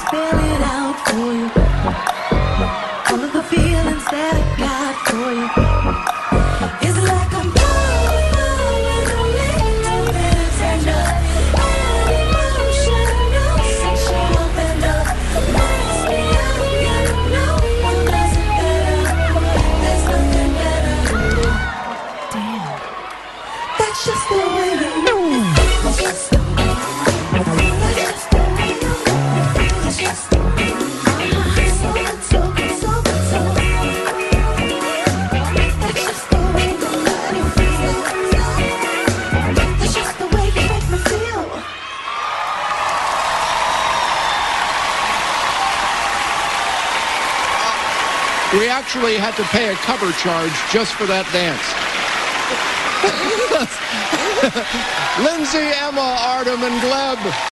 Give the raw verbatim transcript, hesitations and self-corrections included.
spell it out for you. All of the feelings that I got for you. It's like I'm falling a little bit tender. An emotional sexual bender. Makes me young and no one does it better. There's nothing better. Damn, that's just the way you move. It's just the way you move. That's just the way you move. It's just the way you move. So good, so good, so good, so good. That's just the way you make me feel. That's just the way you make me feel. We actually had to pay a cover charge just for that dance. Lindsay, Emma, Artem, and Gleb.